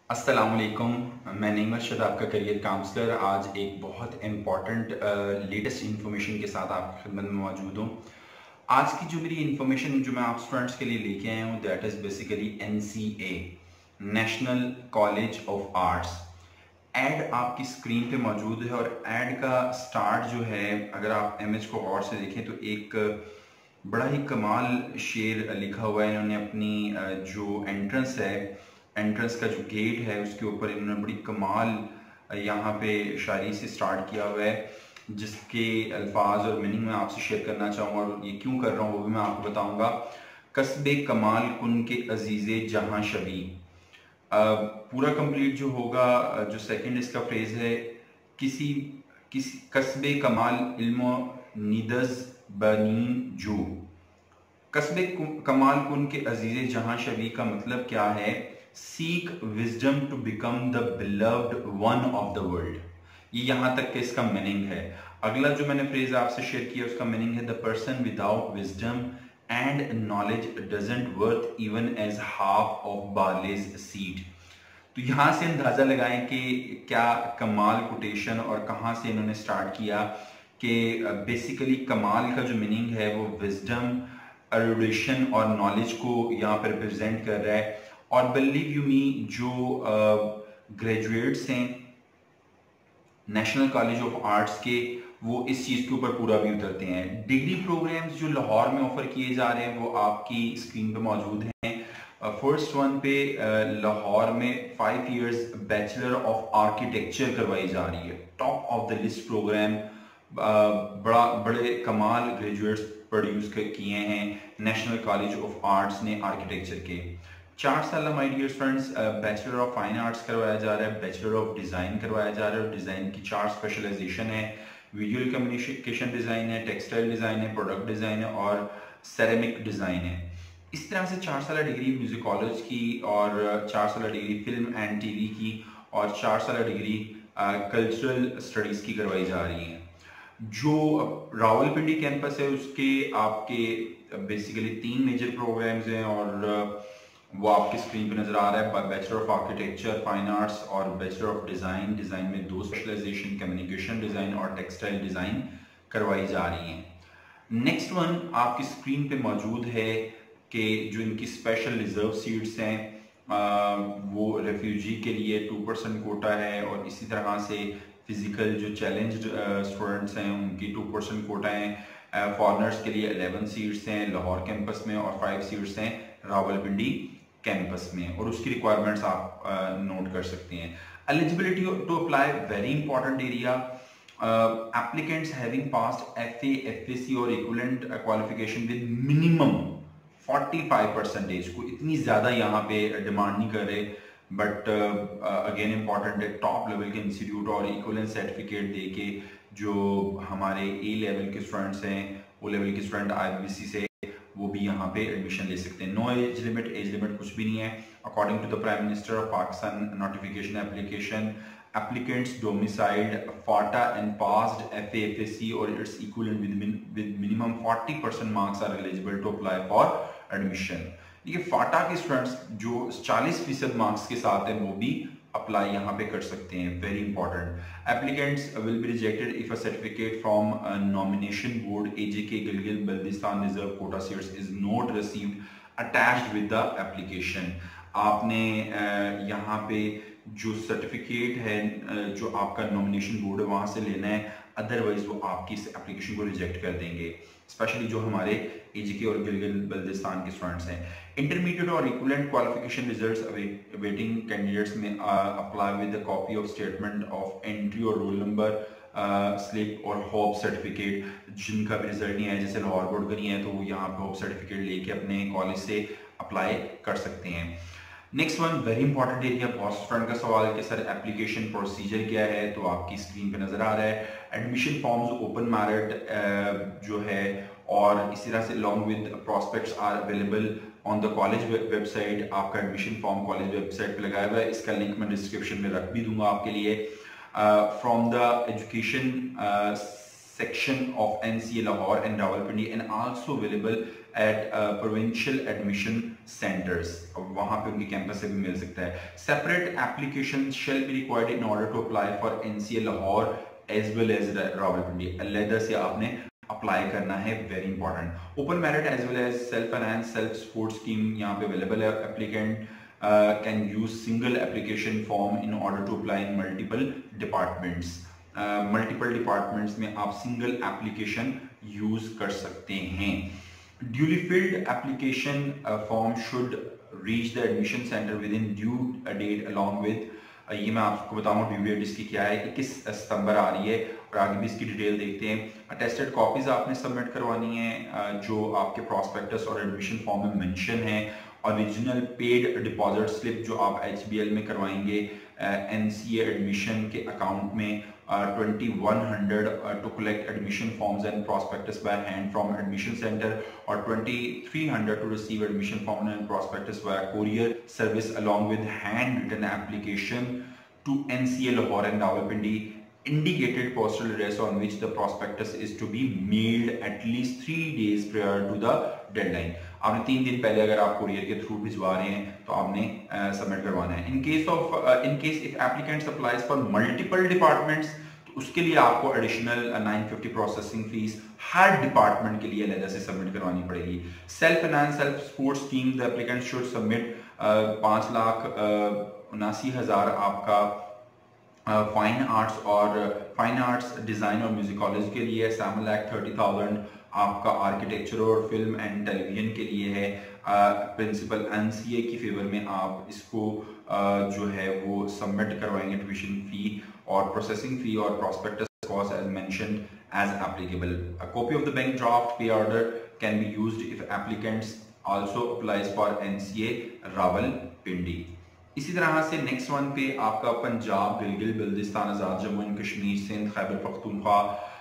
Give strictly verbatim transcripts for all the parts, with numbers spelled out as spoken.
अस्सलाम वालेकुम। मैं नईम अरशद, आपका करियर काउंसलर। आज एक बहुत इम्पॉर्टेंट लेटेस्ट इन्फॉर्मेशन के साथ आपकी खिदमत में मौजूद हूँ। आज की जो मेरी इन्फॉर्मेशन जो मैं आप स्टूडेंट्स के लिए लेके आया हूँ, that is basically N C A, national college of arts. Ad आपकी स्क्रीन पे मौजूद है और एड का स्टार्ट जो है, अगर आप इमेज को गौर से देखें तो एक बड़ा ही कमाल शेर लिखा हुआ है। इन्होंने अपनी जो एंट्रेंस है, एंट्रेंस का जो गेट है, उसके ऊपर इन्होंने बड़ी कमाल यहाँ पे शायरी से स्टार्ट किया हुआ है, जिसके अल्फाज और मीनिंग मैं आपसे शेयर करना चाहूँगा और ये क्यों कर रहा हूँ वो भी मैं आपको बताऊँगा। कस्बे कमाल कुन के अजीज़े जहाँ शबी। पूरा कंप्लीट जो होगा, जो सेकंड इसका फ्रेज है, किसी किसी कस्बे कमाल इल्म निदज बनी जो। कस्बे कमाल कुन के अजीज़े जहाँ शबी का मतलब क्या है? Seek wisdom to become the beloved one of the world. ये यहाँ तक के इसका मीनिंग है। अगला जो मैंने फ्रेज आपसे शेयर किया उसका मीनिंग है the person without wisdom and knowledge doesn't worth even as half of barley's seed. तो यहाँ से अंदाजा लगाएं कि क्या कमाल कोटेशन और कहाँ से इन्होंने स्टार्ट किया कि बेसिकली कमाल का जो मीनिंग है वो विजडम, एरुडिशन और नॉलेज को यहाँ पर रिप्रेजेंट कर रहा है। और बिलीव यू मी, जो ग्रेजुएट्स हैं नेशनल कॉलेज ऑफ आर्ट्स के, वो इस चीज़ के ऊपर पूरा भी उतरते हैं। डिग्री प्रोग्राम्स जो लाहौर में ऑफर किए जा रहे हैं वो आपकी स्क्रीन पे मौजूद हैं। फर्स्ट वन पे लाहौर में five years bachelor of architecture करवाई जा रही है, top of the list program. बड़ा बड़े कमाल ग्रेजुएट्स प्रोड्यूस किए हैं नेशनल कॉलेज ऑफ आर्ट्स ने आर्किटेक्चर के। चार साल my dear friends bachelor of fine arts करवाया जा रहा है, बैचलर ऑफ डिज़ाइन करवाया जा रहा है। डिज़ाइन की चार स्पेशलाइजेशन है, विजुअल कम्युनिकेशन डिज़ाइन है, टेक्सटाइल डिज़ाइन है, प्रोडक्ट डिज़ाइन है और सेरेमिक डिज़ाइन है। इस तरह से चार साल डिग्री म्यूजिकोलॉजी की और चार साल डिग्री फिल्म एंड टीवी की और चार साल डिग्री कल्चरल स्टडीज़ की करवाई जा रही है। जो रावलपिंडी कैंपस है उसके आपके बेसिकली तीन मेजर प्रोग्राम्स हैं और वो आपकी स्क्रीन पे नजर आ रहा है। Bachelor of architecture fine arts और बैचलर ऑफ डिज़ाइन, डिज़ाइन में दो स्पेशलाइजेशन, कम्युनिकेशन डिज़ाइन और टेक्सटाइल डिज़ाइन करवाई जा रही हैं। नेक्स्ट वन आपकी स्क्रीन पे मौजूद है कि जो इनकी स्पेशल रिजर्व सीट्स हैं, आ, वो रेफ्यूजी के लिए टू परसेंट कोटा है और इसी तरह से फिजिकल जो चैलेंज्ड स्टूडेंट्स हैं उनकी टू परसेंट कोटा हैं। फॉरनर्स के लिए इलेवन सीट्स हैं लाहौर कैंपस में और फाइव सीट्स हैं रावलपिंडी कैंपस में, और उसकी रिक्वायरमेंट्स आप नोट कर सकते हैं। Eligibility to apply, very important area. Applicants having passed FA, FSc और इक्विवेलेंट क्वालिफिकेशन विद मिनिमम पैंतालीस परसेंटेज। को इतनी ज्यादा यहाँ पे डिमांड नहीं कर रहे, बट अगेन इंपॉर्टेंट है टॉप लेवल के इंस्टीट्यूट और इक्विवेलेंट सर्टिफिकेट दे के जो हमारे ए लेवल के स्टूडेंट्स हैं, ओ लेवल के स्टूडेंट आईबीसी से, वो भी यहाँ पे एडमिशन ले सकते हैं। No age limit, age limit कुछ भी नहीं है। According to the prime minister of Pakistan notification application, applicants domiciled FATA and passed FA, FSc और its equivalent with with minimum चालीस percent marks are eligible to apply for admission. ये फाटा के students जो चालीस फीसद मार्क्स के साथ हैं वो भी अप्लाई यहाँ पे कर सकते हैं। Very important. Applicants will be rejected if a certificate from nomination board AJK Gilgit Baltistan reserve quota seats is not received attached with the application. आपने यहाँ पे जो सर्टिफिकेट है जो आपका नॉमिनेशन बोर्ड है वहां से लेना है, अदरवाइज वो आपकी इस एप्लीकेशन को रिजेक्ट कर देंगे, स्पेशली जो हमारे एजीके और गिलगित बल्तिस्तान के स्टूडेंट्स हैं। इंटरमीडिएट और equivalent qualification results awaiting candidates में apply with the copy of statement of entry और रोल नंबर स्लिप और होप सर्टिफिकेट। जिनका भी रिजल्ट नहीं है, जैसे लाहौर बोर्ड का नहीं है, तो वो यहाँ पे होप सर्टिफिकेट लेके अपने कॉलेज से अप्लाई कर सकते हैं। Next one very important area, बहुत स्टूडेंट का सवाल कि सर एप्लीकेशन प्रोसीजर क्या है, तो आपकी स्क्रीन पे नजर आ रहा है। एडमिशन फॉर्म्स ओपन मेरिट जो है और इसी तरह से long with prospectus are available on the college website. आपका एडमिशन फॉर्म कॉलेज वेबसाइट पे लगाया हुआ है, इसका लिंक मैं डिस्क्रिप्शन में रख भी दूंगा आपके लिए। From the education section of N C A Lahore and Rawalpindi and also available at provincial admission centres, वहां पे उनके कैंपस से भी मिल सकता है। Separate application shall be required in order to apply for NCA Lahore as well as Rawalpindi. अलहदा से आपने अप्लाई करना है, very important. Open merit as well as self finance self support scheme यहाँ पे अवेलेबल है। Applicant can use single application form in order to apply in multiple departments. Multiple departments में आप सिंगल एप्लीकेशन यूज कर सकते हैं। Duly filled application form should reach the admission centre within due date along with, ये मैं आपको बताऊंगा due date इसकी क्या है, इक्कीस सितंबर आ रही है और आगे भी इसकी डिटेल देखते हैं। अटेस्टेड कॉपीज आपने सबमिट करवानी है जो आपके प्रॉस्पेक्टस और एडमिशन फॉर्म में मेंशन है। ओरिजिनल पेड डिपॉजिट स्लिप जो आप एच बी एल में करवाएंगे एनसीए एडमिशन के अकाउंट में, twenty one hundred to collect admission forms and prospectus by hand from admission centre और twenty three hundred to receive admission form and prospectus by courier service along with hand written application to NCA Lahore and Rawalpindi indicated postal address on which the prospectus is to be mailed at least three days prior to the deadline। आपने तीन दिन पहले अगर आप courier के through भिजवा रहे हैं तो आपने सबमिट uh, करवाना है। In case of in case if applicant applies for multiple departments तो उसके लिए आपको additional nine fifty processing fees हर डिपार्टमेंट के लिए अलग से सबमिट करवानी पड़ेगी। Self finance self support scheme the applicant should submit पाँच लाख उनासी हजार आपका फाइन uh, आर्ट्स और फाइन आर्ट्स डिजाइन और म्यूजिक कॉलेज के लिए, सेवन लाख थर्टी थाउजेंड आपका आर्किटेक्चर और फिल्म एंड टेलीविजन के लिए है। प्रिंसिपल एनसीए की फेवर में आप इसको uh, जो है वो सबमिट करवाएंगे ट्यूशन फी और प्रोसेसिंग फी और prospectus cost as mentioned as applicable. A copy of the bank draft pay order can be used if applicants also applies for NCA Rawalpindi. इसी तरह से नेक्स्ट वन पे आपका पंजाब, गिलगित बल्तिस्तान आजाद जम्मू एंड कश्मीर, सिंध, खैबर पख्तूनख्वा,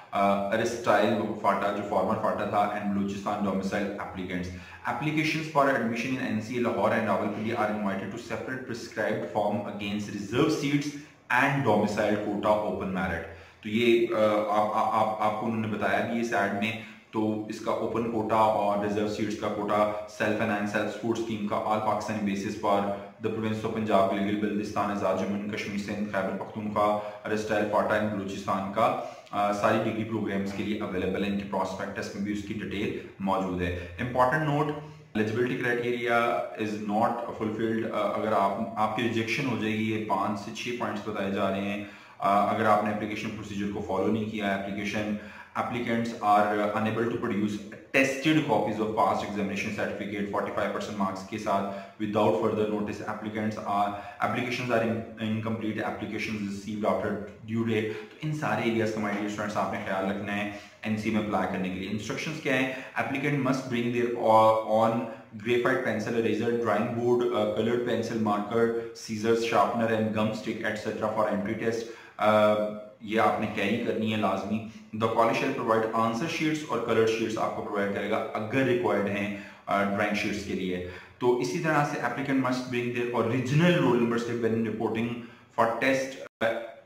अरिस्टाइल फाटा जो former FATA था and Balochistan domicile applicants. Applications for admission in NCA Lahore and Rawalpindi are invited to separate prescribed form against reserve seats and domicile quota open merit. तो ये आप, आप, आप, आपको उन्होंने बताया भी इस एड में, तो इसका ओपन कोटा और रिजर्व सीट्स का quota self finance self support scheme का all Pakistani basis for the province of Punjab, Gilgit Baltistan Azad Jammu and Kashmir, Sindh, Khyber Pakhtunkhwa, erstwhile FATA and Balochistan का आ, सारी डिग्री प्रोग्राम्स के लिए अवेलेबल है। इनके प्रॉस्पेक्टस में भी उसकी डिटेल मौजूद है। Important note, eligibility criteria is not fulfilled. अगर आप आपकी रिजेक्शन हो जाएगी, ये पाँच से छः पॉइंट्स बताए जा रहे हैं। आ, अगर आपने एप्लीकेशन प्रोसीजर को फॉलो नहीं किया, application applicants are uh, unable to produce tested copies of past examination certificate forty-five percent marks के साथ without further notice, applicants are applications are in, incomplete, applications received after due date। तो इन सारे areas का my dear students आपने ख्याल रखना है NC में अप्लाई करने के लिए। इंस्ट्रक्शंस क्या है? Applicant must bring their own graphite pencil, eraser, drawing board, uh, colored pencil, marker, scissors, sharpener and gum stick etc for entry test। uh, ये आपने कैरी करनी है लाजमी। The college shall provide answer sheets और colour sheets आपको provide करेगा अगर required हैं ड्राइंग शीट्स के लिए। तो इसी तरह से applicant must bring their original roll number slip when reporting for test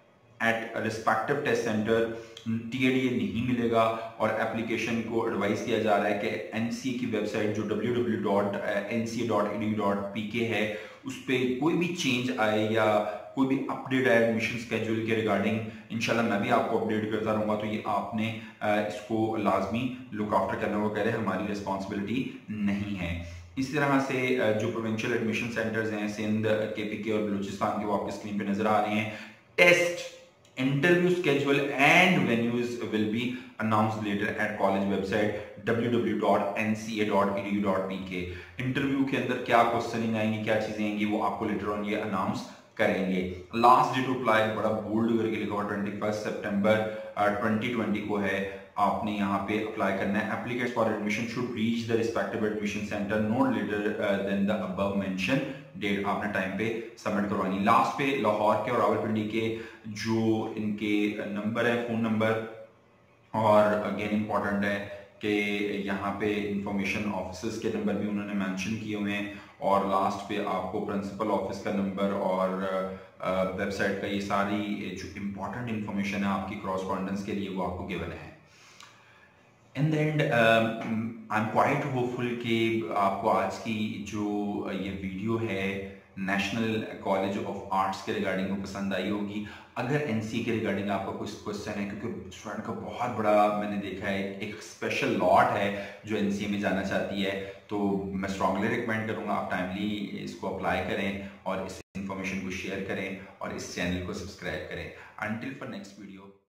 at respective test centre. TADA नहीं मिलेगा और एप्लीकेशन को एडवाइस किया जा रहा है कि एनसीए की वेबसाइट जो W W W dot N C A dot E D U dot P K है उस पर कोई भी चेंज आए या कोई भी अपडेट आए एडमिशन स्केड्यूल के रिगार्डिंग, इंशाल्लाह मैं भी आपको अपडेट करता रहूंगा। तो ये आपने इसको लाजमी लुक आफ्टर करना, वो कह रहे हैं हमारी रिस्पॉन्सिबिलिटी नहीं है। इसी तरह से जो प्रोविंशियल एडमिशन सेंटर्स हैं सिंध, केपीके और बलूचिस्तान के वो आपकी स्क्रीन पे नजर आ रहे हैं। Test, interview schedule and venues will be announced later at college website W W W dot N C A dot E D U dot P K. Interview के अंदर क्या क्वेश्चनिंग आएंगी, क्या चीजें आएंगी, वो आपको लेटर ऑन ये अनाउंस करेंगे। लास्ट डेट टू अप्लाई बड़ा बोल्ड करके लिखा हुआ ट्वेंटी फर्स्ट सितंबर ट्वेंटी ट्वेंटी को है। आपने यहाँ पे अप्लाई करना है। Applicants for admission should reach the respective admission centre not later than the above mention date. आपने टाइम पे सबमिट करवानी। लास्ट पे लाहौर के और रावलपिंडी के जो इनके नंबर है, फोन नंबर, और अगेन इंपॉर्टेंट है कि यहाँ पे इंफॉर्मेशन ऑफिसर्स के नंबर भी उन्होंने मेंशन किए हुए हैं और लास्ट पे आपको प्रिंसिपल ऑफिस का नंबर और वेबसाइट uh, का ये सारी जो इम्पोर्टेंट इंफॉर्मेशन है आपकी क्रॉसपॉन्डेंस के लिए वो आपको गिवन है। In the end I am quite hopeful कि आपको आज की जो ये वीडियो है नेशनल कॉलेज ऑफ आर्ट्स के रिगार्डिंग वो पसंद आई होगी। अगर एनसीए के रिगार्डिंग आपका कुछ क्वेश्चन है, क्योंकि स्टूडेंट का बहुत बड़ा मैंने देखा है एक स्पेशल लॉट है जो एनसीए में जाना चाहती है, तो मैं स्ट्रांगली रिकमेंड करूंगा आप टाइमली इसको अप्लाई करें और इस इंफॉर्मेशन को शेयर करें और इस चैनल को सब्सक्राइब करें। Until for next video.